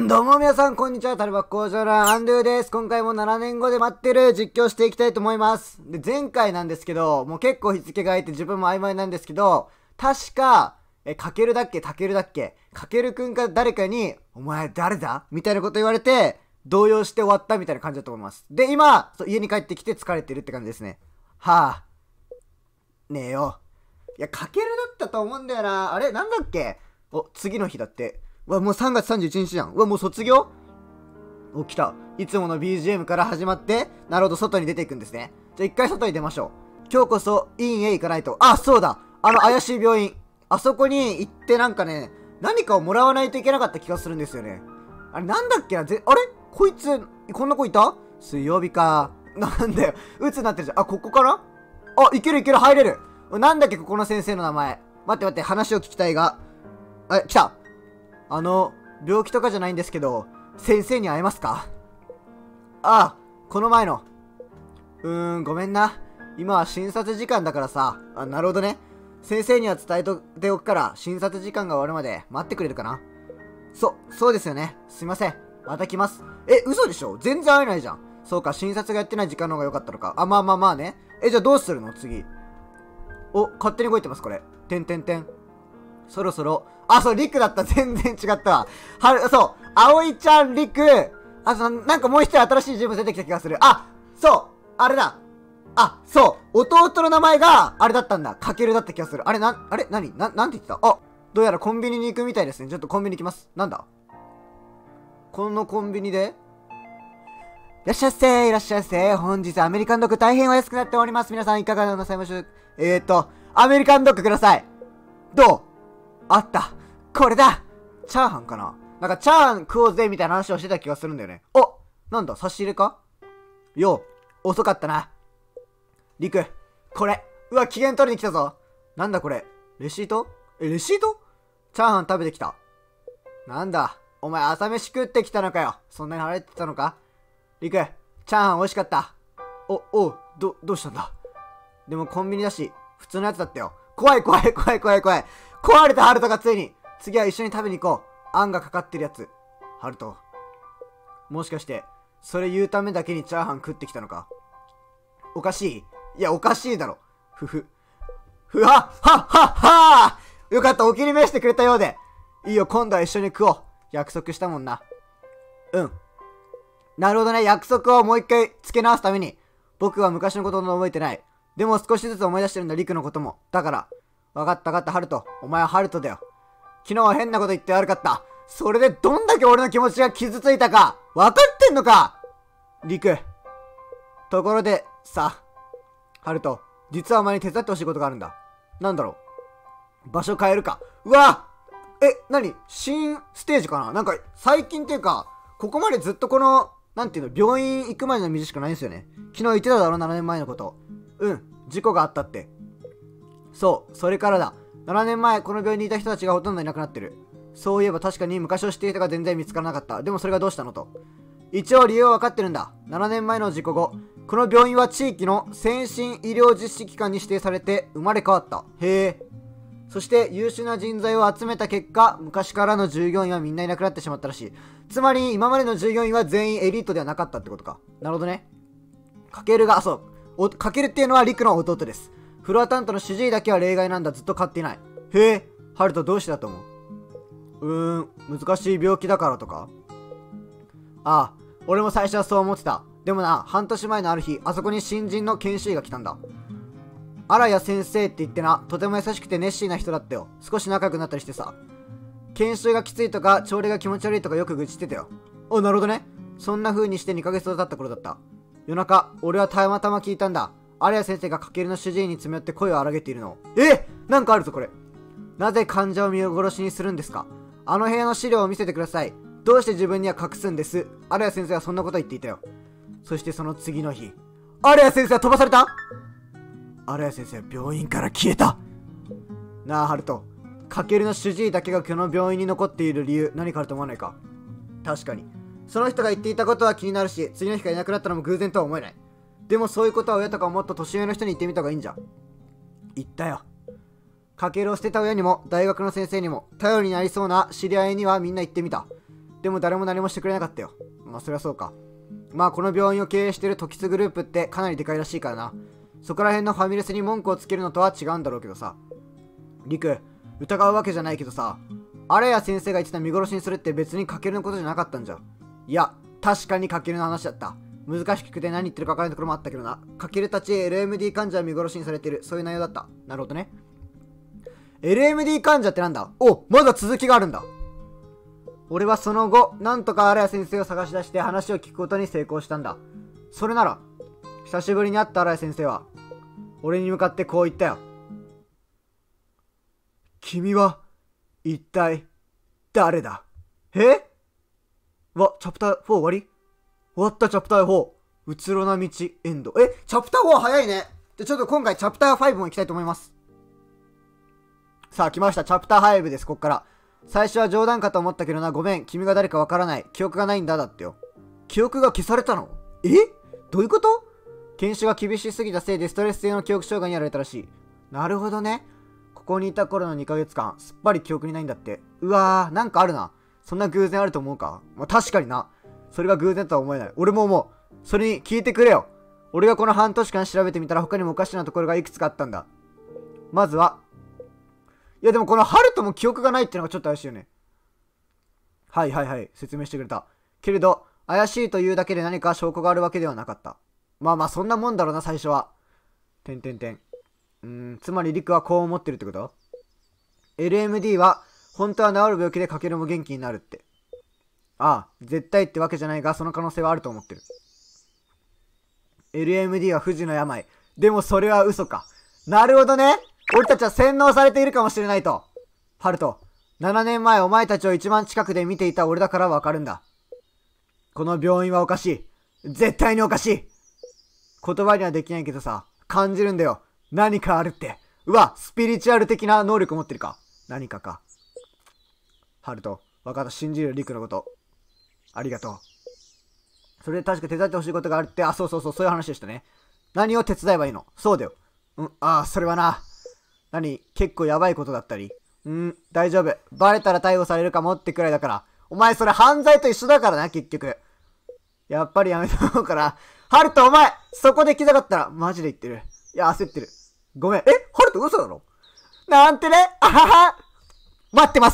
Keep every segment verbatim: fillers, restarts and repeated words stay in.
どうも皆さん、こんにちは。タルバ工場のアンドゥです。今回もななねんごで待ってる実況していきたいと思います。で、前回なんですけど、もう結構日付が空いて自分も曖昧なんですけど、確か、え、かけるだっけたけるだっけかけるくんか誰かに、お前誰だみたいなこと言われて、動揺して終わったみたいな感じだと思います。で、今、そう家に帰ってきて疲れてるって感じですね。はぁ、ねえよ。いや、かけるだったと思うんだよな。あれなんだっけお、次の日だって。うわ、もうさんがつさんじゅういちにちじゃん。うわ、もう卒業お、来た。いつもの ビージーエム から始まって、なるほど、外に出ていくんですね。じゃあ一回外に出ましょう。今日こそ、院へ行かないと。あ、そうだ。あの怪しい病院。あそこに行ってなんかね、何かをもらわないといけなかった気がするんですよね。あれ、なんだっけなぜ、あれこいつ、こんな子いた水曜日か。なんだよ。鬱になってるじゃん。あ、ここかなあ、いけるいける、入れる。なんだっけ、ここの先生の名前。待って待って、話を聞きたいが。あ、来た。あの、病気とかじゃないんですけど、先生に会えますか？ああ、この前の。うーん、ごめんな。今は診察時間だからさ。あ、なるほどね。先生には伝えておくから、診察時間が終わるまで待ってくれるかな？そ、そうですよね。すいません。また来ます。え、嘘でしょ？全然会えないじゃん。そうか、診察がやってない時間の方が良かったのか。あ、まあまあまあね。え、じゃあどうするの次。お、勝手に動いてます、これ。てんてんてん。そろそろ、あ、そう、リクだった。全然違ったわ。はる、そう、葵ちゃん、リク、あ、その、なんかもう一人新しい人物出てきた気がする。あ、そう、あれだ。あ、そう、弟の名前が、あれだったんだ。かけるだった気がする。あれ、な、あれ何な、なんて言ってた？あ、どうやらコンビニに行くみたいですね。ちょっとコンビニ行きます。なんだこのコンビニでいらっしゃいませ、いらっしゃいませ。本日アメリカンドッグ大変お安くなっております。皆さんいかがなさいましょう？えーと、アメリカンドッグください。どうあった。これだ。チャーハンかな？なんかチャーハン食おうぜみたいな話をしてた気がするんだよね。お、なんだ差し入れか？よう、遅かったな。リク、これ。うわ、機嫌取りに来たぞ。なんだこれ。レシート？え、レシート？チャーハン食べてきた。なんだ、お前朝飯食ってきたのかよ。そんなに腹減ってたのか？リク、チャーハン美味しかった。お、おう、ど、どうしたんだ？でもコンビニだし、普通のやつだったよ。怖い怖い怖い怖い怖い。壊れたハルトがついに。次は一緒に食べに行こう。あんがかかってるやつ。ハルト。もしかして、それ言うためだけにチャーハン食ってきたのか？おかしい？いや、おかしいだろ。ふふ。ふはっはっはっはーよかった、お気に召してくれたようで。いいよ、今度は一緒に食おう。約束したもんな。うん。なるほどね、約束をもう一回付け直すために。僕は昔のことも覚えてない。でも少しずつ思い出してるんだ、リクのことも。だから。わかったわかった、ハルト。お前はハルトだよ。昨日は変なこと言って悪かった。それでどんだけ俺の気持ちが傷ついたか、わかってんのか？リク。ところで、さ、ハルト、実はお前に手伝ってほしいことがあるんだ。なんだろう？場所変えるか。うわ！え、なに？新ステージかな？なんか、最近っていうか、ここまでずっとこの、なんていうの、病院行くまでの道しかないんですよね。昨日言ってただろ、ななねんまえのこと。うん、事故があったって。そう、それからだ。ななねんまえ、この病院にいた人たちがほとんどいなくなってる。そういえば確かに昔を知っている人が全然見つからなかった。でもそれがどうしたのと。一応理由は分かってるんだ。ななねんまえの事故後、この病院は地域の先進医療実施機関に指定されて生まれ変わった。へえ。そして優秀な人材を集めた結果、昔からの従業員はみんないなくなってしまったらしい。つまり今までの従業員は全員エリートではなかったってことか。なるほどね。かけるが、あ、そう。かけるっていうのはリクの弟です。フロア担当の主治医だけは例外なんだ。ずっと買っていない。へえ、ハルトどうしてだと思う？うーん、難しい病気だからとか？ああ、俺も最初はそう思ってた。でもな、半年前のある日、あそこに新人の研修医が来たんだ。荒谷先生って言ってな、とても優しくて熱心な人だったよ。少し仲良くなったりしてさ。研修がきついとか、朝礼が気持ち悪いとかよく愚痴ってたよ。お、なるほどね。そんな風にしてにかげつほど経った頃だった。夜中、俺はたまたま聞いたんだ。荒谷先生がかけるの主治医に詰め寄って声を荒げているのを。え、なんかあるぞこれ。なぜ患者を見殺しにするんですか？あの部屋の資料を見せてください。どうして自分には隠すんです？荒谷先生はそんなこと言っていたよ。そしてその次の日、荒谷先生は飛ばされた？荒谷先生は病院から消えた。なあハルト、かけるの主治医だけがこの病院に残っている理由、何かあると思わないか？確かにその人が言っていたことは気になるし、次の日がいなくなったのも偶然とは思えない。でもそういうことは親とかもっと年上の人に言ってみた方がいいんじゃん。言ったよ。かけるを捨てた親にも大学の先生にも頼りになりそうな知り合いにはみんな言ってみた。 でも誰も何もしてくれなかったよ。まあそりゃそうか。まあこの病院を経営してる時津グループってかなりでかいらしいからな。そこら辺のファミレスに文句をつけるのとは違うんだろうけどさ。リク、疑うわけじゃないけどさ、荒谷先生が言ってた見殺しにするって別にカケルのことじゃなかったんじゃ。いや、確かにカケルの話だった。難しくて何言ってるか分からないところもあったけどな。カケルたち エルエムディー 患者は見殺しにされてる。そういう内容だった。なるほどね。エルエムディー 患者ってなんだ？お、まだ続きがあるんだ。俺はその後、なんとか荒谷先生を探し出して話を聞くことに成功したんだ。それなら、久しぶりに会った荒谷先生は、俺に向かってこう言ったよ。君は、一体、誰だ？え？わ、チャプターフォー終わり？終わったチャプターフォー。うつろな道、エンド。え、チャプターフォー早いね。じゃ、ちょっと今回チャプターファイブも行きたいと思います。さあ、来ました。チャプターファイブです、こっから。最初は冗談かと思ったけどな、ごめん。君が誰かわからない。記憶がないんだ、だってよ。記憶が消されたの？え？どういうこと？研修が厳しすぎたせいでストレス性の記憶障害にやられたらしい。なるほどね。ここにいた頃のにかげつかん、すっぱり記憶にないんだって。うわー、なんかあるな。そんな偶然あると思うか？まあ、確かにな。それが偶然とは思えない。俺も思う。それに聞いてくれよ。俺がこの半年間調べてみたら他にもおかしなところがいくつかあったんだ。まずは、いやでもこのハルトも記憶がないってのがちょっと怪しいよね。はいはいはい、説明してくれた。けれど、怪しいというだけで何か証拠があるわけではなかった。まあまあそんなもんだろうな、最初は。てんてんてん。うーん、つまりリクはこう思ってるってこと？ エルエムディー は、本当は治る病気でかけるも元気になるって。ああ、絶対ってわけじゃないが、その可能性はあると思ってる。エルエムディー は不治の病。でもそれは嘘か。なるほどね。俺たちは洗脳されているかもしれないと。ハルト、ななねんまえお前たちを一番近くで見ていた俺だからわかるんだ。この病院はおかしい。絶対におかしい。言葉にはできないけどさ、感じるんだよ。何かあるって。うわ、スピリチュアル的な能力持ってるか。何かか。ハルト、わかった。信じるよ、リクのこと。ありがとう。それで確か手伝ってほしいことがあるって、あ、そうそうそう、そういう話でしたね。何を手伝えばいいの？そうだよ。うん、ああ、それはな。何？結構やばいことだったり。うん、大丈夫。バレたら逮捕されるかもってくらいだから。お前それ犯罪と一緒だからな、結局。やっぱりやめた方から。ハルトお前そこで来なかったら、マジで言ってる。いや、焦ってる。ごめん。え？ハルト嘘だろ？なんてね。あはは。待ってます。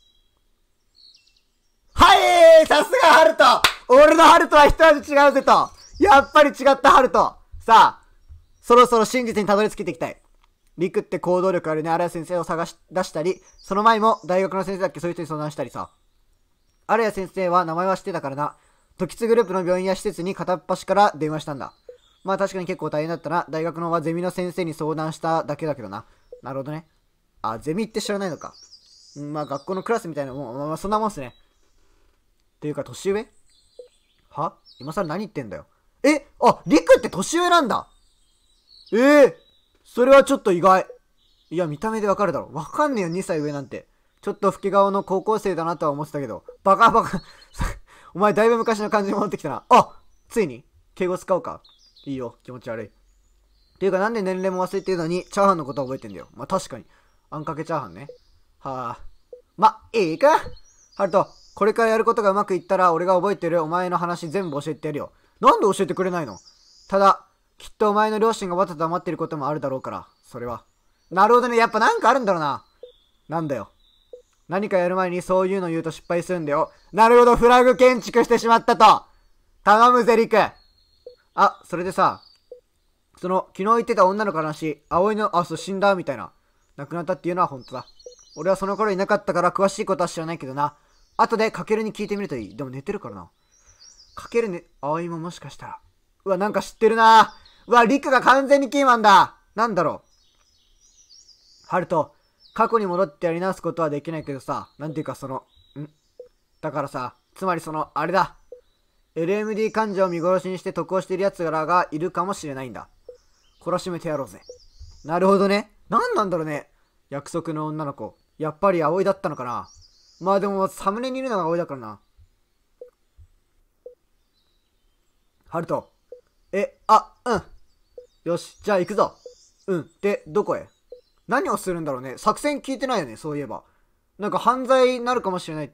はい、さすがハルト。俺のハルトは一味違うぜと。やっぱり違ったハルト。さあ、そろそろ真実にたどり着けていきたい。リクって行動力あるね。荒谷先生を探し出したり、その前も大学の先生だっけ、そういう人に相談したりさ。荒谷先生は名前は知ってたからな。時津グループの病院や施設に片っ端から電話したんだ。まあ確かに結構大変だったな。大学のはゼミの先生に相談しただけだけどな。なるほどね。あ、ゼミって知らないのか。うん、まあ学校のクラスみたいなもん、まあそんなもんっすね。っていうか年上？は？今更何言ってんだよ。え？あ、リクって年上なんだ。ええー、それはちょっと意外。いや、見た目でわかるだろ。わかんねえよ、にさい上なんて。ちょっと老け顔の高校生だなとは思ってたけど。バカバカ。お前だいぶ昔の感じに戻ってきたな。あ、ついに敬語使おうか。いいよ、気持ち悪い。っていうかなんで年齢も忘れてるのに、チャーハンのことは覚えてんだよ。まあ、確かに。あんかけチャーハンね。はあ。ま、いいか。ハルト、これからやることがうまくいったら、俺が覚えてるお前の話全部教えてやるよ。なんで教えてくれないの？ただ、きっとお前の両親がわざと黙ってることもあるだろうから、それは。なるほどね。やっぱなんかあるんだろうな。なんだよ。何かやる前にそういうの言うと失敗するんだよ。なるほど、フラグ建築してしまったと。頼むぜ、リク。あ、それでさ、その、昨日言ってた女の子の話、葵の、あ、そう、死んだみたいな。亡くなったっていうのは本当だ。俺はその頃いなかったから詳しいことは知らないけどな。後でかけるに聞いてみるといい。でも寝てるからな。かけるね、葵ももしかしたら。うわ、なんか知ってるな。うわ、リクが完全にキーマンだ。なんだろう。ハルト、過去に戻ってやり直すことはできないけどさ、なんていうかその、んだからさ、つまりその、あれだ。エルエムディー 患者を見殺しにして得をしている奴らがいるかもしれないんだ。懲らしめてやろうぜ。なるほどね。なんなんだろうね。約束の女の子。やっぱり葵だったのかな。まあでも、サムネにいるのが葵だからな。ハルト。え、あ、うん。よし、じゃあ行くぞ。うん。で、どこへ？何をするんだろうね。作戦聞いてないよね、そういえば。なんか犯罪になるかもしれないって。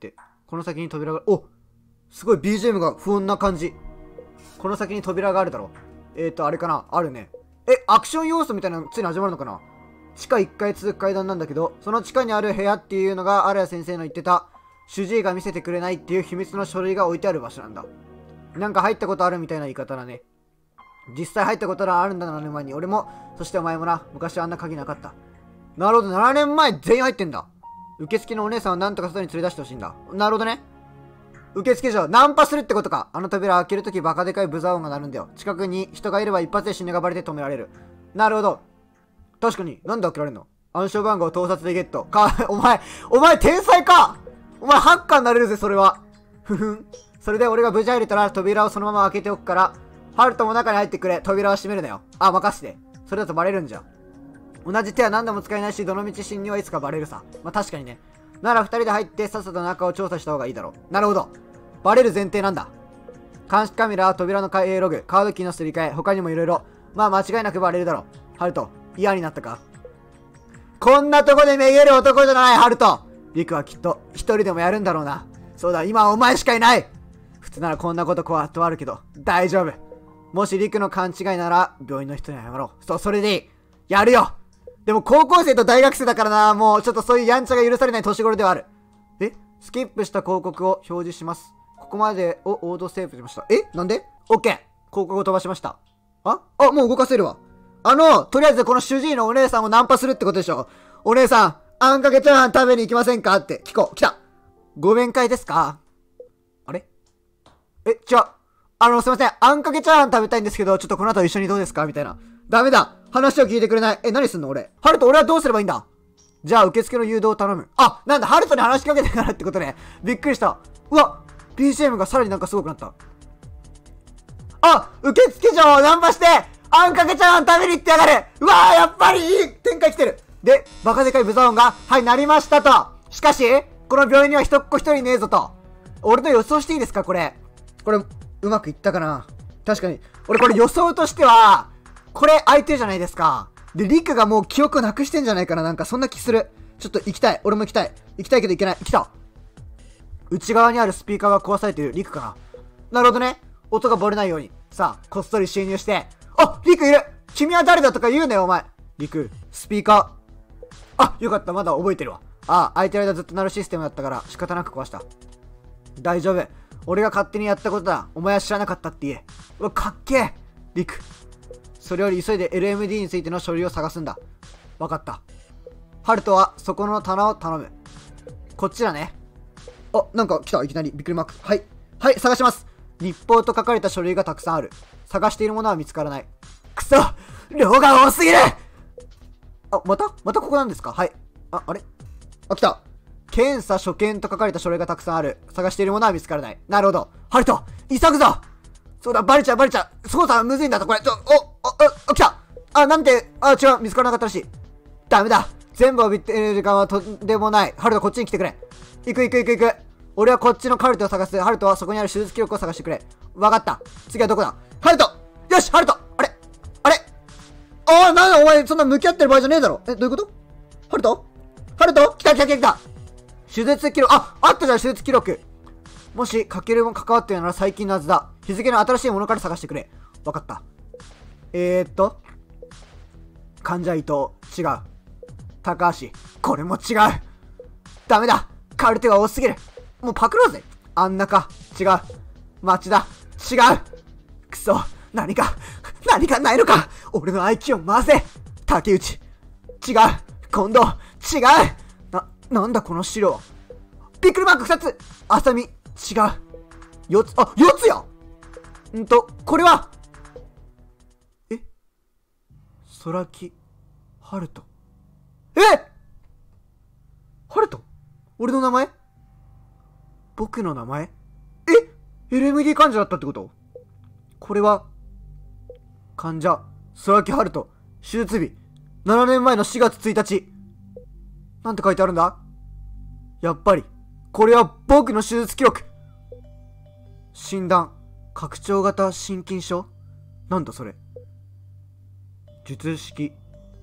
この先に扉が、お、すごい ビージーエム が不穏な感じ。この先に扉があるだろ。えーと、あれかな、あるね。え、アクション要素みたいなのついに始まるのかな。地下いっかい続く階段なんだけど、その地下にある部屋っていうのが、荒谷先生の言ってた、主治医が見せてくれないっていう秘密の書類が置いてある場所なんだ。なんか入ったことあるみたいな言い方だね。実際入ったことがあるんだななねんまえに。俺も、そしてお前もな、昔はあんな鍵なかった。なるほど、ななねんまえ全員入ってんだ。受付のお姉さんはなんとか外に連れ出してほしいんだ。なるほどね。受付所、ナンパするってことか。あの扉開けるときバカでかいブザー音が鳴るんだよ。近くに人がいれば一発で死ぬがバレて止められる。なるほど。確かに、なんで開けられるの？暗証番号盗撮でゲット。か、お前、お前天才か！お前ハッカーになれるぜ、それは。ふふん。それで俺が無事入れたら扉をそのまま開けておくから、ハルトも中に入ってくれ。扉は閉めるなよ。あ、任せて。それだとバレるんじゃ。同じ手は何度も使えないし、どの道侵入はいつかバレるさ。まあ、確かにね。なら二人で入ってさっさと中を調査した方がいいだろう。なるほど。バレる前提なんだ。監視カメラ、扉の開閉ログ、カードキーのすり替え、他にもいろいろ。まあ間違いなくバレるだろう。ハルト、嫌になったか？こんなとこでめげる男じゃない、ハルト。リクはきっと一人でもやるんだろうな。そうだ、今はお前しかいない。普通ならこんなこと断るけど、大丈夫。もしリクの勘違いなら、病院の人に謝ろう。そう、それでいい。やるよ。でも高校生と大学生だからな、もうちょっとそういうやんちゃが許されない年頃ではある。え？スキップした広告を表示します。ここまでをオードセーブしました。え？なんで？ OK。広告を飛ばしました。あ？あ、もう動かせるわ。あの、とりあえずこの主治医のお姉さんをナンパするってことでしょ。お姉さん、あんかけチャーハン食べに行きませんかって聞こう。来た。ご面会ですか？あれ？え、違う。あの、すいません。あんかけチャーハン食べたいんですけど、ちょっとこの後一緒にどうですかみたいな。ダメだ。話を聞いてくれない。え、何すんの俺。ハルト、俺はどうすればいいんだ？じゃあ、受付の誘導を頼む。あ、なんだ、ハルトに話しかけてからってことね。びっくりした。うわ ビージーエム がさらになんかすごくなった。あ、受付嬢をナンパして、あんかけチャーハン食べに行ってやがる。うわー、やっぱりいい展開来てる。で、バカでかいブザー音が、はい、なりましたと。しかし、この病院には一っ子一人いねえぞと。俺と予想していいですかこれ。これ、うまくいったかな？確かに。俺これ予想としては、これ相手じゃないですか。で、リクがもう記憶なくしてんじゃないかな。なんかそんな気する。ちょっと行きたい。俺も行きたい。行きたいけど行けない。来た。内側にあるスピーカーが壊されているリクかな。なるほどね。音が漏れないように。さあ、こっそり侵入して。あ、リクいる。君は誰だとか言うなよ、お前。リク、スピーカー。あ、よかった。まだ覚えてるわ。ああ、空いてる間ずっと鳴るシステムだったから仕方なく壊した。大丈夫。俺が勝手にやったことだ。お前は知らなかったって言え。うわ、かっけえ。リク。それより急いで エルエムディー についての書類を探すんだ。わかった。ハルトはそこの棚を頼む。こっちだね。あ、なんか来た。いきなりびっくりマーク。はい。はい、探します。日報と書かれた書類がたくさんある。探しているものは見つからない。くそ！量が多すぎる！あ、またまたここなんですか？はい。あ、あれ？あ、来た。検査所見と書かれた書類がたくさんある。探しているものは見つからない。なるほど。ハルト！急ぐぞ！そうだ、バレちゃうバレちゃう。操作むずいんだと、これ。ちょ、お、お、お、来た！あ、なんて、あ、違う、見つからなかったらしい。ダメだ。全部を見てる時間はとんでもない。ハルト、こっちに来てくれ。行く行く行く行く。俺はこっちのカルテを探す。ハルトはそこにある手術記録を探してくれ。わかった。次はどこだ？ハルト！よし、ハルト！あれあれああ、なんだお前、そんな向き合ってる場合じゃねえだろ。え、どういうこと？ハルト？ハルト？来た来た来た来た。手術記録、あ、あったじゃん、手術記録。もし、かけるも関わってるなら最近のはずだ。日付の新しいものから探してくれ。わかった。えーっと。患者伊藤。違う。高橋。これも違う。ダメだ。カルテは多すぎる。もうパクろうぜ。あんなか。違う。町田。違う。くそ。何か、何かないのか。俺の アイキュー を回せ。竹内。違う。近藤。違う。な、なんだこの資料。びっくりマークふたつ。あさみ。違う。よつ、あ、よつやんと、これはえ空木、ハルト。えハルト俺の名前僕の名前え エルエムディー 患者だったってこと？これは、患者、空木ハルト、手術日、ななねんまえのしがつついたち。なんて書いてあるんだ？やっぱり、これは僕の手術記録。診断、拡張型心筋症？なんだそれ。術式、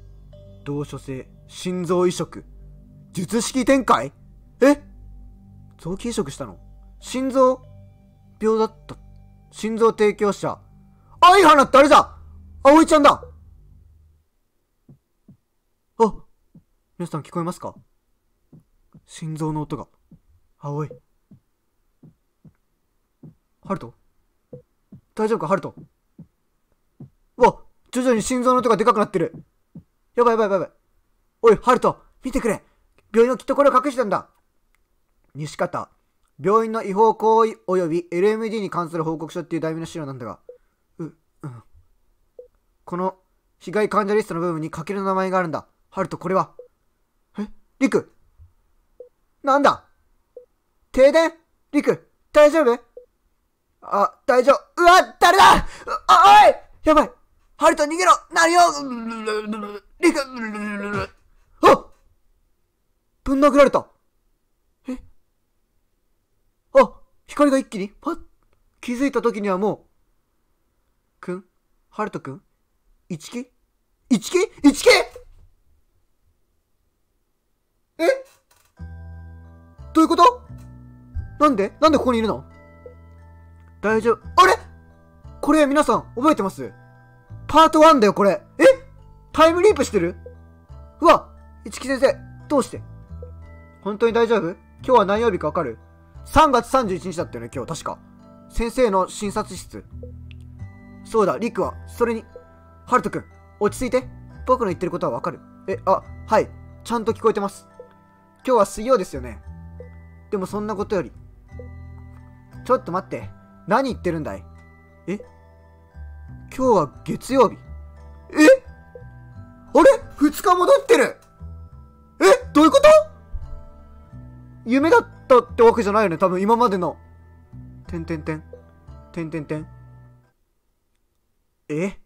同所性、心臓移植。術式展開？え臓器移植したの？心臓病だった。心臓提供者。あ、いい花ってあれじゃ葵ちゃんだ。あ、皆さん聞こえますか？心臓の音が。葵。ハルト？大丈夫かハルト？うわ、徐々に心臓の音がでかくなってる。やばいやばいやばい。おい、ハルト、見てくれ。病院はきっとこれを隠してたんだ。西方、病院の違法行為及び エルエムディー に関する報告書っていう題名の資料なんだが、う、うん。この被害患者リストの部分にかける名前があるんだ。ハルト、これは？え、リク？なんだ？停電？リク、大丈夫？あ、大丈夫。うわ、誰だ！おい！やばい！ハルト逃げろ！何よ！リク！あ！ぶん殴られた！え？あ、光が一気にパッ！気づいた時にはもう、くん？ハルトくん？一木？一木？一木？え？どういうこと？なんで？なんでここにいるの？大丈夫。あれ？これ皆さん覚えてます？パートワンだよこれ。え？タイムリープしてる？うわ、一木先生、どうして？本当に大丈夫？今日は何曜日かわかる？ さん 月さんじゅういちにちだったよね、今日確か。先生の診察室。そうだ、リクは、それに、ハルトくん、落ち着いて。僕の言ってることはわかる？え、あ、はい。ちゃんと聞こえてます。今日は水曜ですよね。でもそんなことより。ちょっと待って。何言ってるんだい？え？今日は月曜日。え？あれ？ ふつ 日戻ってる！え？どういうこと？夢だったってわけじゃないよね、多分今までの。てんてんてん。てんてんてん。え？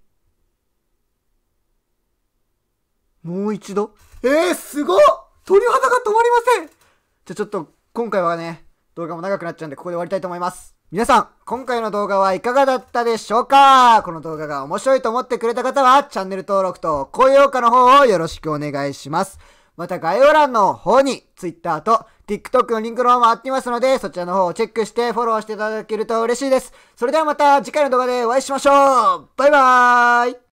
もう一度？えー、すごっ！鳥肌が止まりません！じゃあちょっと、今回はね、動画も長くなっちゃうんで、ここで終わりたいと思います。皆さん、今回の動画はいかがだったでしょうか？この動画が面白いと思ってくれた方は、チャンネル登録と高評価の方をよろしくお願いします。また概要欄の方に Twitter と TikTok のリンクの方も貼っていますので、そちらの方をチェックしてフォローしていただけると嬉しいです。それではまた次回の動画でお会いしましょう。バイバーイ。